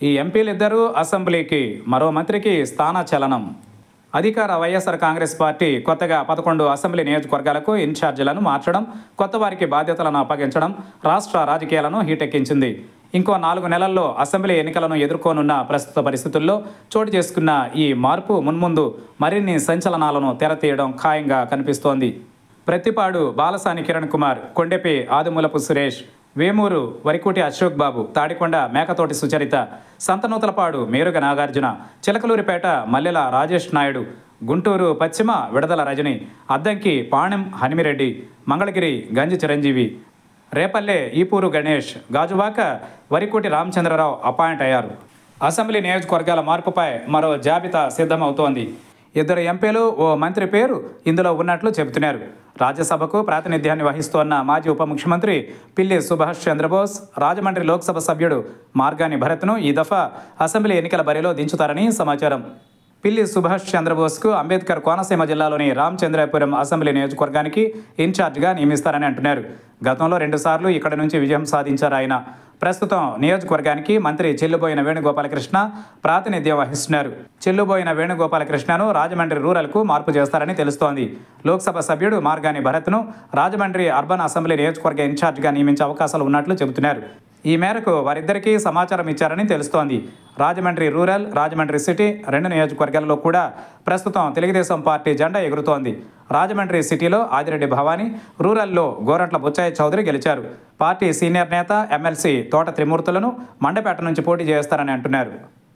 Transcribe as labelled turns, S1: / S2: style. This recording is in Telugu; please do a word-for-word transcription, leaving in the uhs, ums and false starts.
S1: ఈ ఎంపీలిద్దరూ అసెంబ్లీకి, మరో మంత్రికి స్థానచలనం. అధికార వైఎస్ఆర్ కాంగ్రెస్ పార్టీ కొత్తగా పదకొండు అసెంబ్లీ నియోజకవర్గాలకు ఇన్ఛార్జీలను మార్చడం, కొత్త వారికి బాధ్యతలను అప్పగించడం రాష్ట్ర రాజకీయాలను హీటెక్కించింది. ఇంకో నాలుగు నెలల్లో అసెంబ్లీ ఎన్నికలను ఎదుర్కోనున్న ప్రస్తుత పరిస్థితుల్లో చోటు చేసుకున్న ఈ మార్పు మున్ముందు మరిన్ని సంచలనాలను తెరతీయడం ఖాయంగా కనిపిస్తోంది. ప్రత్తిపాడు బాలసాని కిరణ్ కుమార్, కొండెపి ఆదిమూలపు సురేష్, వేమూరు వరికోటి అశోక్ బాబు, తాడికొండ మేకతోటి సుచరిత, సంతనూతలపాడు మేరుగ నాగార్జున, చిలకలూరిపేట మల్లెల రాజేష్ నాయుడు, గుంటూరు పశ్చిమ విడదల రజని, అద్దంకి పాణెం హనిమిరెడ్డి, మంగళగిరి గంజి చిరంజీవి, రేపల్లె ఈపూరు గణేష్, గాజువాక వరికోటి రామచంద్రరావు అపాయింట్ అయ్యారు. అసెంబ్లీ నియోజకవర్గాల మార్పుపై మరో జాబితా సిద్ధమవుతోంది. ఇద్దరు ఎంపీలు, ఓ మంత్రి పేరు ఇందులో ఉన్నట్లు చెబుతున్నారు. రాజ్యసభకు ప్రాతినిధ్యాన్ని వహిస్తోన్న మాజీ ఉప ముఖ్యమంత్రి పిల్లి సుభాష్ చంద్రబోస్, రాజమండ్రి లోక్సభ సభ్యుడు మార్గాని భరత్ను ఈ దఫా అసెంబ్లీ ఎన్నికల బరిలో దించుతారని సమాచారం. పిల్లి సుభాష్ చంద్రబోస్కు అంబేద్కర్ కోనసీమ జిల్లాలోని రామచంద్రాపురం అసెంబ్లీ నియోజకవర్గానికి ఇన్ఛార్జిగా నియమిస్తారని అంటున్నారు. గతంలో రెండుసార్లు ఇక్కడ నుంచి విజయం సాధించారు ఆయన. ప్రస్తుతం నియోజకవర్గానికి మంత్రి చెల్లుబోయిన వేణుగోపాలకృష్ణ ప్రాతినిధ్యం వహిస్తున్నారు. చెల్లుబోయిన వేణుగోపాలకృష్ణను రాజమండ్రి రూరల్కు మార్పు చేస్తారని తెలుస్తోంది. లోక్సభ సభ్యుడు మార్గాని భరత్ను రాజమండ్రి అర్బన్ అసెంబ్లీ నియోజకవర్గ ఇన్ఛార్జిగా నియమించే అవకాశాలు ఉన్నట్లు చెబుతున్నారు. ఈ మేరకు వారిద్దరికీ సమాచారం ఇచ్చారని తెలుస్తోంది. రాజమండ్రి రూరల్, రాజమండ్రి సిటీ రెండు నియోజకవర్గాల్లో కూడా ప్రస్తుతం తెలుగుదేశం పార్టీ జెండా ఎగురుతోంది. రాజమండ్రి సిటీలో ఆదిరెడ్డి భవానీ, రూరల్లో గోరంట్ల బుచ్చయ్య చౌదరి గెలిచారు. పార్టీ సీనియర్ నేత ఎమ్మెల్సీ తోట త్రిమూర్తులను మండపేట నుంచి పోటీ చేస్తారని అంటున్నారు.